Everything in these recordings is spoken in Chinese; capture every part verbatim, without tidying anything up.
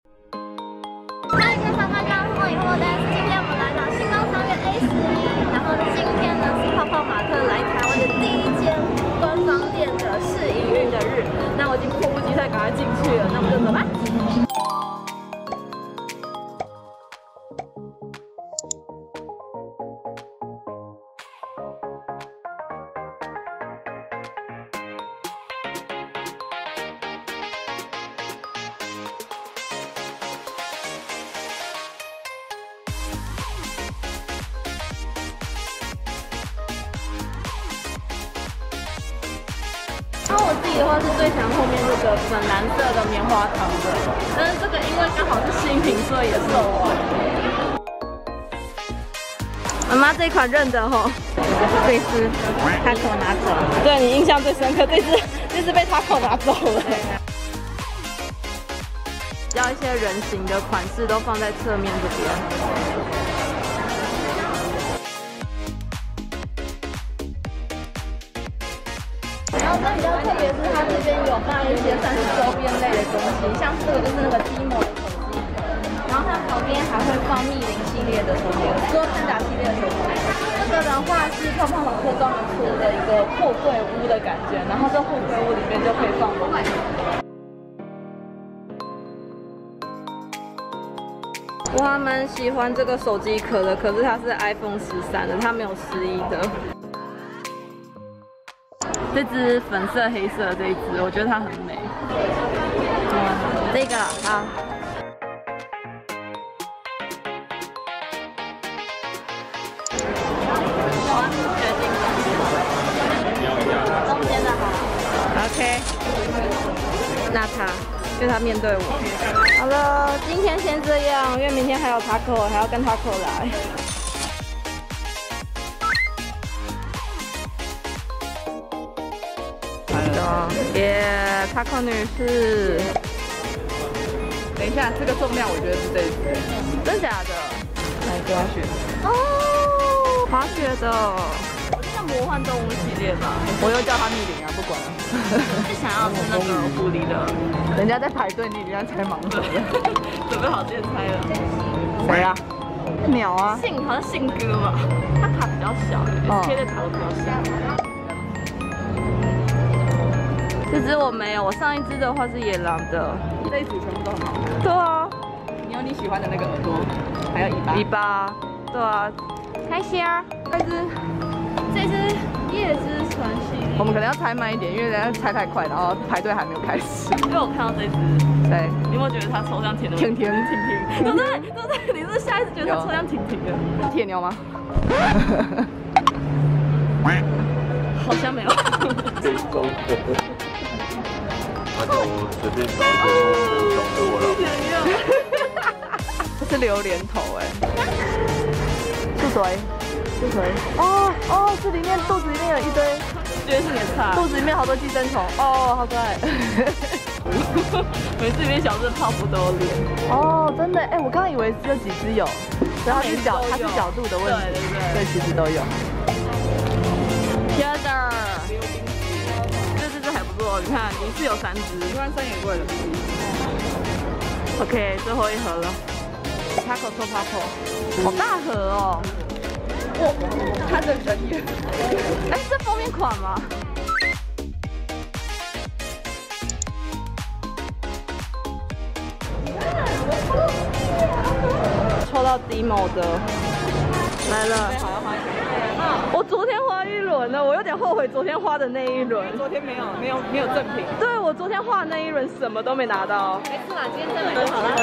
嗨，各位小观众，欢迎获得。今天我们来到星光三月 A 十一，然后今天呢是泡泡玛特来台湾的第一间官方店的试营运的日。那我已经迫不及待赶快进去了，那我们就走吧。 然后我自己的话是最喜欢后面这个粉蓝色的棉花糖的，但是这个因为刚好是新品，所以也是我。妈妈这款认得吼，这只 Taco 拿走，对你印象最深刻，这只这只被 Taco 拿走了。要一些人形的款式都放在侧面这边。 然后这比较特别是，它这边有卖一些算是周边类的东西，像这个就是那个 Timo 的手机，然后它旁边还会放密林系列的手机，说三打系列的手机。这个的话是泡泡玛特专门出的一个货柜屋的感觉，然后这货柜屋里面就可以放东西。我还蛮喜欢这个手机壳的，可是它是 iPhone 十三的，它没有十一的。 这只粉色黑色的这一只，我觉得它很美。嗯，这个好。我决定中间的好。OK。那它，就它面对我。好了，今天先这样，因为明天还有 Taco， 还要跟 Taco 来。 耶 ，Taco 女士。 等一下，这个重量我觉得是这一只， 真假的？ 哪一个滑雪？ 哦，滑雪的，像魔幻动物系列吧。 我又叫它密林啊，不管了。 是想要吃那个狐狸的， 人家在排队，你人家猜盲盒， 准备好先猜了。 谁啊？鸟啊？ 信好像信哥吧，它卡比较小，贴的卡都比较小。 这只我没有，我上一只的话是野狼的。 这一组全部都很好。 对啊， 你有你喜欢的那个耳朵，还有尾巴。 尾巴，对啊，开心啊！这只，这只叶之传系。 我们可能要猜慢一点，因为人家猜太快，然后排队还没有开始。 因为我看到这只， 对， 你有没有觉得它抽象甜的？ 甜甜婷婷，对不对？对不对？你是下意识觉得它抽象婷婷的？ 铁牛吗？ 好像没有。 那就随便找一个弄找给我了。 这是榴莲头哎，是谁？是谁？哦哦，这里面肚子里面有一堆， 觉得是你的菜。 肚子里面好多寄生虫哦，好可爱。 每次里面小只的泡芙都有脸。 哦，真的哎，我刚刚以为只有几只有，所以它是角它是角度的问题， 对对对， 对，其实都有。 天哪！ 不错，你看一次有三只， 一万三也贵了。 OK， 最后一盒了。Taco 抽 Taco， 好大盒哦！ 哇，它的人也…… 哎，这封面款吗？抽到 Timo 的，来了。我昨天花一轮了，我有点后悔昨天花的那一轮。 昨天没有，没有，没有赠品。 对，我昨天花的那一轮什么都没拿到。没事啦，今天再买就好了。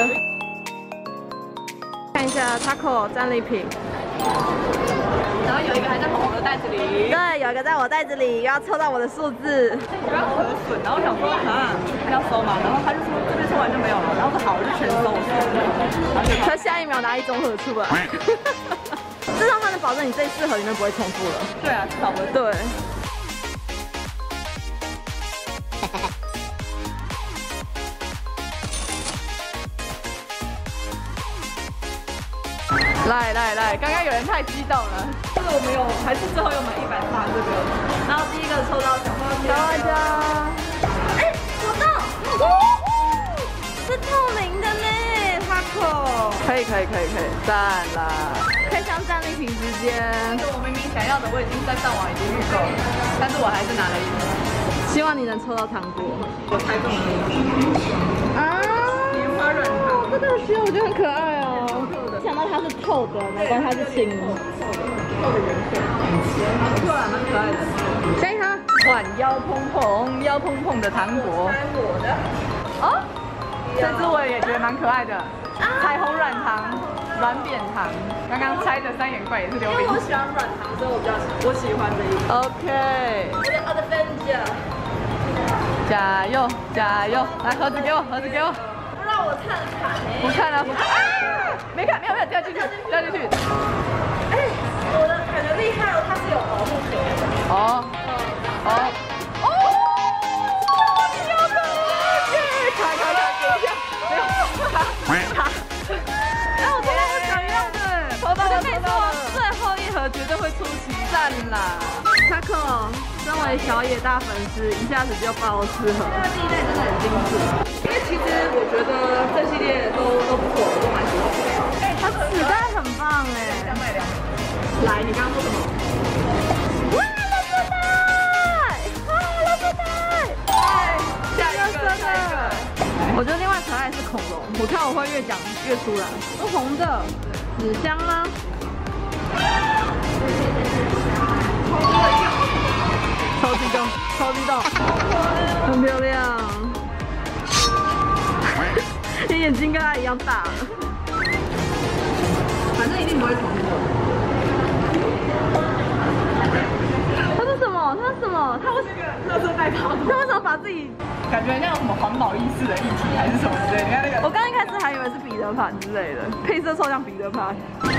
看一下 Taco 战利品， 然后有一个还在红红的袋子里。 对，有一个在我袋子里，又要抽到我的数字。 我刚核损，然后我想说啊，要收嘛，然后他就说这边抽完就没有了，然后说好，我就全收。 他下一秒拿一综合出来。这让他能保证你这四盒里面不会重复了。 对啊，至少不会。 对。 来来来，刚刚有人太激动了，这个我们有，还是最后有买一百帕这个。 然后第一个抽到小花小花家， 哎，我到，哦，是透明的呢。 可以可以可以可以，赞啦！开箱战利品时间。我明明想要的我已经在上网已经预购了，但是我还是拿了一个。希望你能抽到糖果。我猜中了。啊！棉花软糖，这个其实我觉得很可爱哦。想到它是透的，难怪它是青的。透的圆圈，不错啊，蛮可爱的。下一盒，换腰碰碰腰碰碰的糖果。猜我的。哦，这只我也觉得蛮可爱的。 彩虹软糖、软扁糖，刚刚猜的三眼怪也是榴莲。因为我喜欢软糖，所以我比较我喜欢这一个。OK。我的 Adventure。加油加油！来盒子给我，盒子给我。不让我看看。不看了不看。啊！没看没有没有掉进去掉进去。哎，我的感觉厉害哦，它是有保护壳的。哦哦哦！有的，耶！开开开，等一下，没有。 卡！哎，我抽到我想要的，抽到了，抽到了！最后一盒绝对会出奇蛋啦 ！Taco， 身为小野大粉丝，一下子就爆四盒。这个系列真的很精致，因为其实我觉得这系列都都不错，我都蛮喜欢的。哎，它子弹很棒哎！两百两。来，你刚刚说什么？哇，垃圾袋！啊，垃圾袋！哎，下一个，下一个。 我觉得另外可爱是恐龙，我看我会越讲越出来。是红的，纸箱吗？超激动，超激动，很漂亮。你眼睛跟它一样大了。反正一定不会重复。它是什么？它是什么？它为什么？垃圾袋套。它为什么把自己？ 感觉像什么环保意识的议题还是什么之类的。你看那个，我刚一开始还以为是彼得潘之类的，配色抽象彼得潘。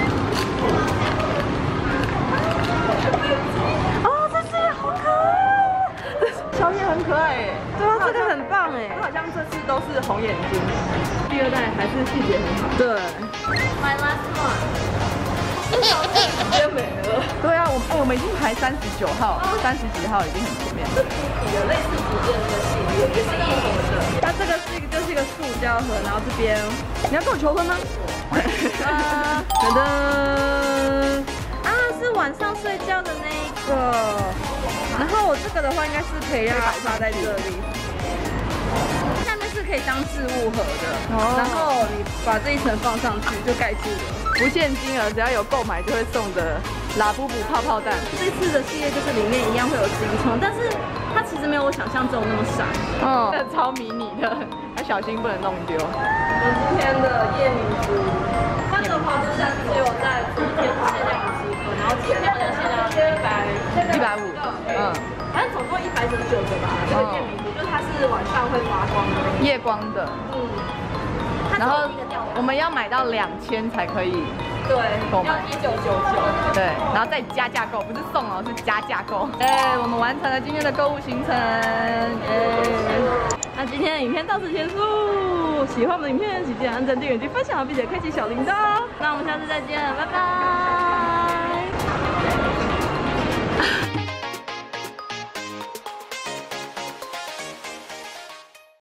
哦，这只也好可爱，小野很可爱哎。对啊，这个很棒哎。它好像这次都是红眼睛。第二代还是细节很好。对。My last one。 这条是直接没了。对啊，我哎，我们已经排三十九号，三十几号已经很前面。这主体有类似组件的系列，也是异盒的。它这个是一个就是一个塑胶盒，然后这边你要跟我求婚吗？啊，噔噔啊，是晚上睡觉的那一个。然后我这个的话，应该是可以让它插在这里。 下面是可以当置物盒的，哦、然后你把这一层放上去就盖住了，不限金额，只要有购买就会送的拉布布泡泡蛋。这次的系列就是里面一样会有金虫，但是它其实没有我想象中那么闪，哦，超迷你的，要小心不能弄丢。我们今天的夜明珠，它的话就是只有在昨天限量五十个，然后今天的限量一百一百五，嗯。 反正总共一百九十九个吧，这个夜明珠就是它是晚上会发光的，夜光的。嗯。然后我们要买到两千才可以对购买，要一九九九。对，然后再加价购，不是送哦，是加价购。哎，我们完成了今天的购物行程。哎，那今天的影片到此结束。喜欢我们的影片，请记得按赞、订阅及分享，并且开启小铃铛。那我们下次再见，拜拜。